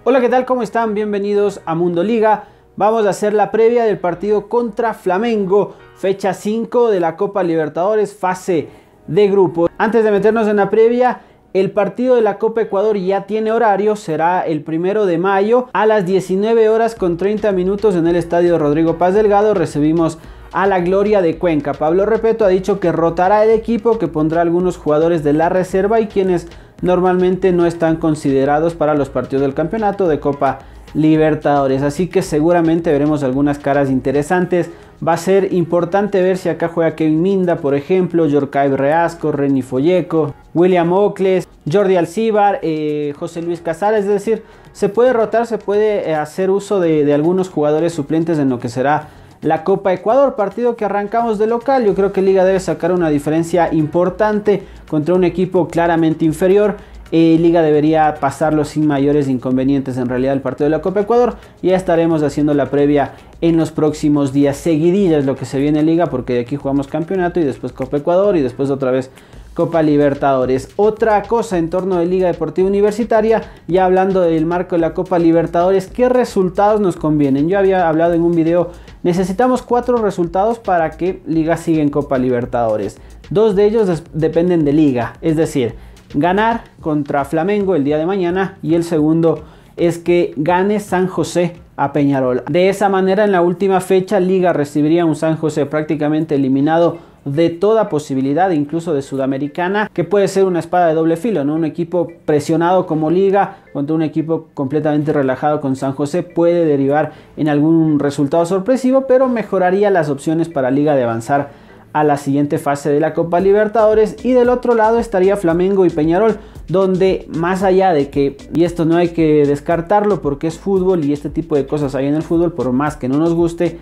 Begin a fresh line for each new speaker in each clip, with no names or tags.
Hola, ¿qué tal? ¿Cómo están? Bienvenidos a Mundo Liga. Vamos a hacer la previa del partido contra Flamengo, fecha 5 de la Copa Libertadores, fase de grupo. Antes de meternos en la previa, el partido de la Copa Ecuador ya tiene horario, será el 1 de mayo a las 19 horas con 30 minutos en el estadio Rodrigo Paz Delgado. Recibimos a la Gloria de Cuenca. Pablo Repeto ha dicho que rotará el equipo, que pondrá algunos jugadores de la reserva y quienes normalmente no están considerados para los partidos del campeonato de Copa Libertadores, así que seguramente veremos algunas caras interesantes. Va a ser importante ver si acá juega Kevin Minda, por ejemplo, Yorcay Reasco, Reni Folleco, William Ocles, Jordi Alcibar, José Luis Casares. Es decir, se puede rotar, se puede hacer uso de algunos jugadores suplentes en lo que será la Copa Ecuador, partido que arrancamos de local. Yo creo que Liga debe sacar una diferencia importante contra un equipo claramente inferior. Liga debería pasarlo sin mayores inconvenientes en realidad el partido de la Copa Ecuador. Ya estaremos haciendo la previa en los próximos días. Seguidilla es lo que se viene en Liga, porque de aquí jugamos campeonato y después Copa Ecuador y después otra vez Copa Libertadores. Otra cosa en torno de Liga Deportiva Universitaria, ya hablando del marco de la Copa Libertadores, ¿qué resultados nos convienen? Yo había hablado en un video, necesitamos 4 resultados para que Liga siga en Copa Libertadores. 2 de ellos dependen de Liga, es decir, ganar contra Flamengo el día de mañana, y el segundo es que gane San José a Peñarol. De esa manera, en la última fecha, Liga recibiría un San José prácticamente eliminado de toda posibilidad, incluso de Sudamericana, que puede ser una espada de doble filo, ¿no? Un equipo presionado como Liga contra un equipo completamente relajado con San José puede derivar en algún resultado sorpresivo, pero mejoraría las opciones para Liga de avanzar a la siguiente fase de la Copa Libertadores. Y del otro lado estaría Flamengo y Peñarol, donde más allá de que, y esto no hay que descartarlo porque es fútbol y este tipo de cosas hay en el fútbol, por más que no nos guste,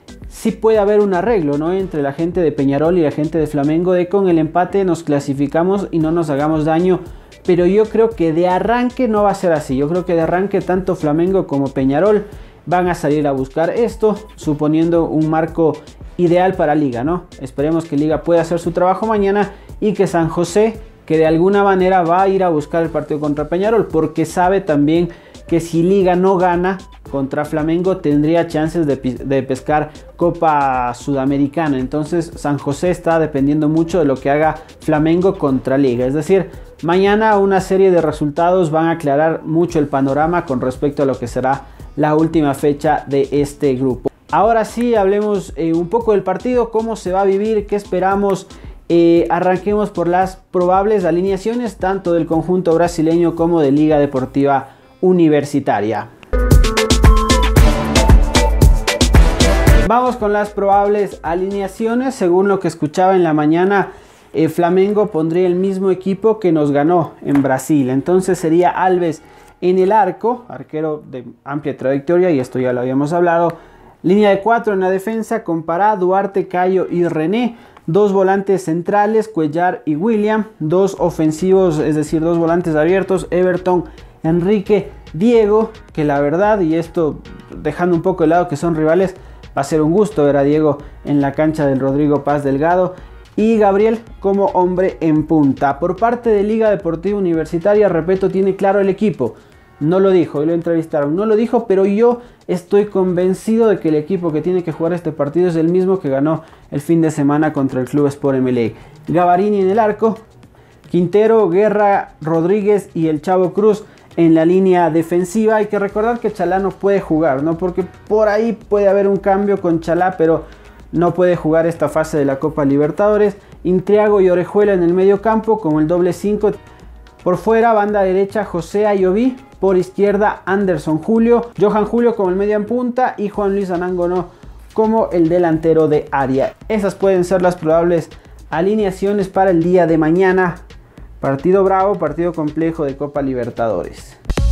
sí puede haber un arreglo, ¿no?, entre la gente de Peñarol y la gente de Flamengo, de con el empate nos clasificamos y no nos hagamos daño. Pero yo creo que de arranque no va a ser así. Yo creo que de arranque tanto Flamengo como Peñarol van a salir a buscar esto, suponiendo un marco ideal para Liga, ¿no? Esperemos que Liga pueda hacer su trabajo mañana y que San José, que de alguna manera va a ir a buscar el partido contra Peñarol, porque sabe también que si Liga no gana contra Flamengo tendría chances de pescar Copa Sudamericana. Entonces San José está dependiendo mucho de lo que haga Flamengo contra Liga. Es decir, mañana una serie de resultados van a aclarar mucho el panorama con respecto a lo que será la última fecha de este grupo. Ahora sí, hablemos un poco del partido, cómo se va a vivir, qué esperamos. Arranquemos por las probables alineaciones tanto del conjunto brasileño como de Liga Deportiva Universitaria. Vamos con las probables alineaciones. Según lo que escuchaba en la mañana, Flamengo pondría el mismo equipo que nos ganó en Brasil. Entonces sería Alves en el arco, arquero de amplia trayectoria, y esto ya lo habíamos hablado. Línea de 4 en la defensa con Pará, Duarte, Cayo y René. 2 volantes centrales, Cuellar y William. 2 ofensivos, es decir, 2 volantes abiertos, Everton, Enrique, Diego. Que la verdad, y esto dejando un poco de lado que son rivales, va a ser un gusto ver a Diego en la cancha del Rodrigo Paz Delgado. Y Gabriel como hombre en punta. Por parte de Liga Deportiva Universitaria, Repeto tiene claro el equipo. No lo dijo, hoy lo entrevistaron, no lo dijo, pero yo estoy convencido de que el equipo que tiene que jugar este partido es el mismo que ganó el fin de semana contra el Club Sport Emelec. Gavarini en el arco, Quintero, Guerra, Rodríguez y el Chavo Cruz en la línea defensiva. Hay que recordar que Chalá no puede jugar, ¿no?, porque por ahí puede haber un cambio con Chalá, pero no puede jugar esta fase de la Copa Libertadores. Intriago y Orejuela en el medio campo como el doble 5. Por fuera, banda derecha, José Ayoví. Por izquierda, Anderson Julio. Johan Julio como el media en punta. Y Juan Luis Anangonó como el delantero de área. Esas pueden ser las probables alineaciones para el día de mañana. Partido bravo, partido complejo de Copa Libertadores.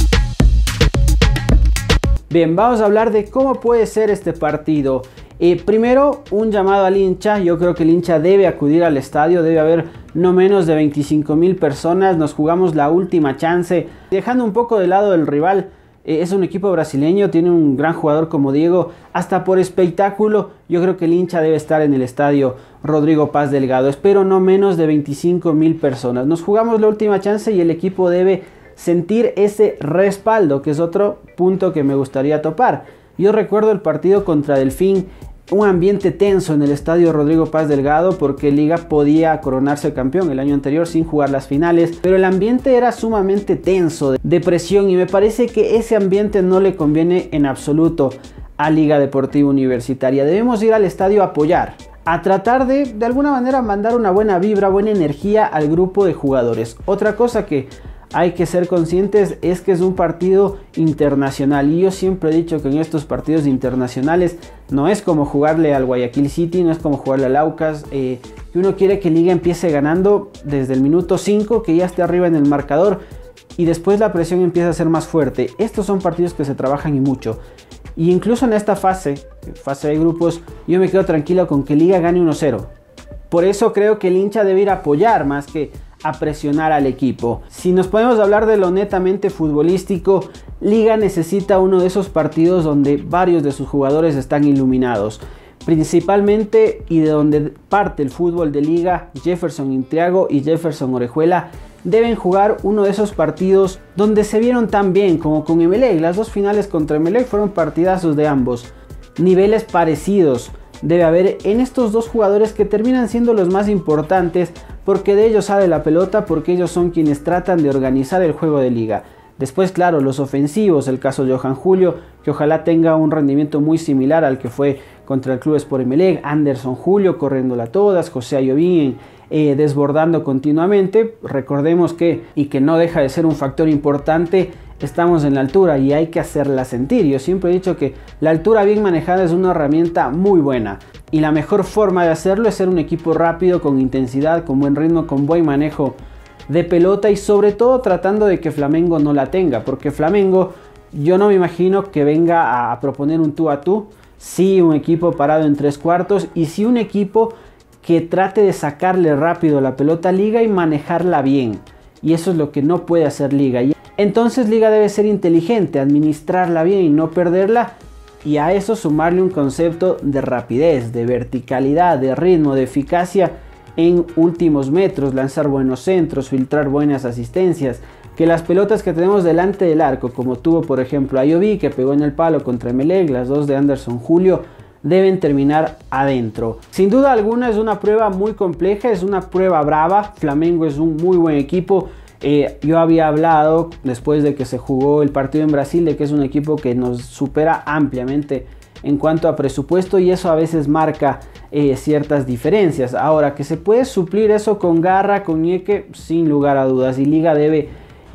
Bien, vamos a hablar de cómo puede ser este partido. Primero, un llamado al hincha. Yo creo que el hincha debe acudir al estadio. Debe haber no menos de 25,000 personas. Nos jugamos la última chance. Dejando un poco de lado el rival, es un equipo brasileño, tiene un gran jugador como Diego. Hasta por espectáculo, yo creo que el hincha debe estar en el estadio Rodrigo Paz Delgado. Espero no menos de 25,000 personas. Nos jugamos la última chance y el equipo debe sentir ese respaldo, que es otro punto que me gustaría topar. Yo recuerdo el partido contra Delfín, un ambiente tenso en el estadio Rodrigo Paz Delgado, porque Liga podía coronarse campeón el año anterior sin jugar las finales, pero el ambiente era sumamente tenso, de presión, y me parece que ese ambiente no le conviene en absoluto a Liga Deportiva Universitaria. Debemos ir al estadio a apoyar, a tratar de alguna manera mandar una buena vibra, buena energía al grupo de jugadores. Otra cosa que hay que ser conscientes es que es un partido internacional, y yo siempre he dicho que en estos partidos internacionales no es como jugarle al Guayaquil City, no es como jugarle al Aucas, que uno quiere que Liga empiece ganando desde el minuto 5, que ya esté arriba en el marcador, y después la presión empieza a ser más fuerte. Estos son partidos que se trabajan y mucho, y incluso en esta fase de grupos, yo me quedo tranquilo con que Liga gane 1-0. Por eso creo que el hincha debe ir a apoyar más que a presionar al equipo. Si nos podemos hablar de lo netamente futbolístico, Liga necesita uno de esos partidos donde varios de sus jugadores están iluminados. Principalmente, y de donde parte el fútbol de Liga, Jefferson Intriago y Jefferson Orejuela deben jugar uno de esos partidos donde se vieron tan bien como con Emelec. Las dos finales contra Emelec fueron partidazos de ambos. Niveles parecidos debe haber en estos dos jugadores, que terminan siendo los más importantes, porque de ellos sale la pelota, porque ellos son quienes tratan de organizar el juego de Liga. Después, claro, los ofensivos, el caso de Johan Julio, que ojalá tenga un rendimiento muy similar al que fue contra el Club Sport Emelec, Anderson Julio corriéndola todas, José Ayovín desbordando continuamente. Recordemos que, y que no deja de ser un factor importante, estamos en la altura y hay que hacerla sentir. Yo siempre he dicho que la altura bien manejada es una herramienta muy buena, y la mejor forma de hacerlo es ser un equipo rápido, con intensidad, con buen ritmo, con buen manejo de pelota, y sobre todo tratando de que Flamengo no la tenga, porque Flamengo, yo no me imagino que venga a proponer un tú a tú. Sí, un equipo parado en tres cuartos, y sí un equipo que trate de sacarle rápido la pelota a Liga y manejarla bien, y eso es lo que no puede hacer Liga. Entonces Liga debe ser inteligente, administrarla bien y no perderla, y a eso sumarle un concepto de rapidez, de verticalidad, de ritmo, de eficacia en últimos metros, lanzar buenos centros, filtrar buenas asistencias, que las pelotas que tenemos delante del arco, como tuvo por ejemplo Ayoví, que pegó en el palo contra Emelec, las dos de Anderson Julio, deben terminar adentro. Sin duda alguna es una prueba muy compleja, es una prueba brava. Flamengo es un muy buen equipo. Yo había hablado después de que se jugó el partido en Brasil de que es un equipo que nos supera ampliamente en cuanto a presupuesto, y eso a veces marca ciertas diferencias. Ahora, que se puede suplir eso con garra, con ñeque, sin lugar a dudas, y Liga debe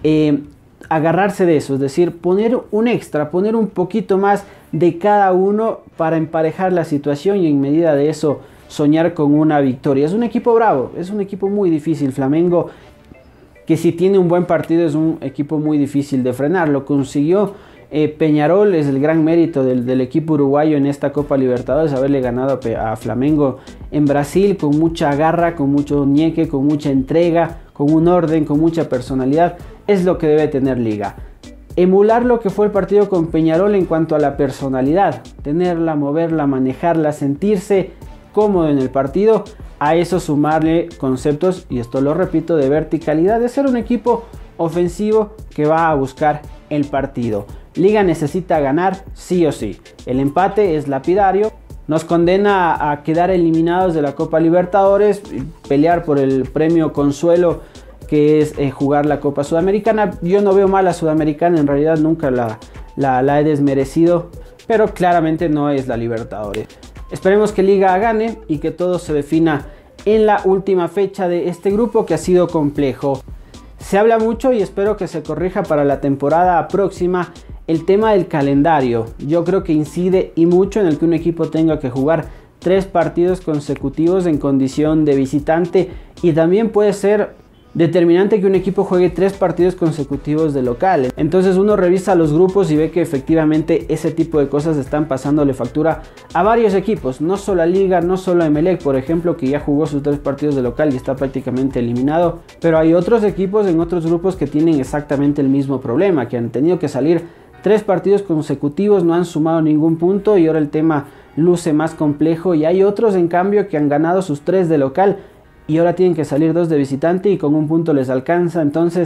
agarrarse de eso, es decir, poner un extra, poner un poquito más de cada uno para emparejar la situación, y en medida de eso soñar con una victoria. Es un equipo bravo, es un equipo muy difícil. Flamengo, que si tiene un buen partido, es un equipo muy difícil de frenar. Lo consiguió Peñarol, es el gran mérito del equipo uruguayo en esta Copa Libertadores, haberle ganado a Flamengo en Brasil con mucha garra, con mucho ñeque, con mucha entrega, con un orden, con mucha personalidad. Es lo que debe tener Liga. Emular lo que fue el partido con Peñarol en cuanto a la personalidad, tenerla, moverla, manejarla, sentirse cómodo en el partido. A eso sumarle conceptos, y esto lo repito, de verticalidad, de ser un equipo ofensivo que va a buscar el partido. Liga necesita ganar sí o sí. El empate es lapidario, nos condena a quedar eliminados de la Copa Libertadores, pelear por el premio consuelo que es jugar la Copa Sudamericana. Yo no veo mal a Sudamericana, en realidad nunca la he desmerecido, pero claramente no es la Libertadores. Esperemos que Liga gane y que todo se defina en la última fecha de este grupo, que ha sido complejo. Se habla mucho, y espero que se corrija para la temporada próxima, el tema del calendario. Yo creo que incide y mucho en el que un equipo tenga que jugar 3 partidos consecutivos en condición de visitante, y también puede ser determinante que un equipo juegue 3 partidos consecutivos de local. Entonces uno revisa los grupos y ve que efectivamente ese tipo de cosas están pasándole factura a varios equipos, no solo a Liga, no solo a Emelec, por ejemplo, que ya jugó sus 3 partidos de local y está prácticamente eliminado, pero hay otros equipos en otros grupos que tienen exactamente el mismo problema, que han tenido que salir 3 partidos consecutivos, no han sumado ningún punto, y ahora el tema luce más complejo. Y hay otros en cambio que han ganado sus 3 de local y ahora tienen que salir 2 de visitante y con un punto les alcanza. Entonces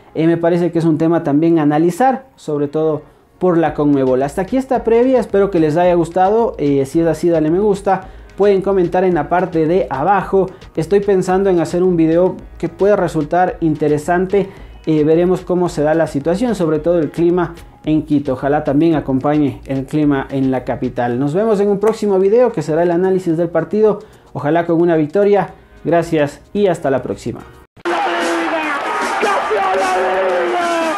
Me parece que es un tema también a analizar, sobre todo por la Conmebol. Hasta aquí esta previa, espero que les haya gustado. Si es así, dale me gusta. Pueden comentar en la parte de abajo. Estoy pensando en hacer un video que pueda resultar interesante. Veremos cómo se da la situación, sobre todo el clima en Quito. Ojalá también acompañe el clima en la capital. Nos vemos en un próximo video que será el análisis del partido. Ojalá con una victoria. Gracias y hasta la próxima.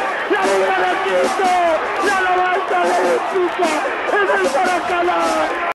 ¡La alabanza de Benfica! ¡Es el Maracaná!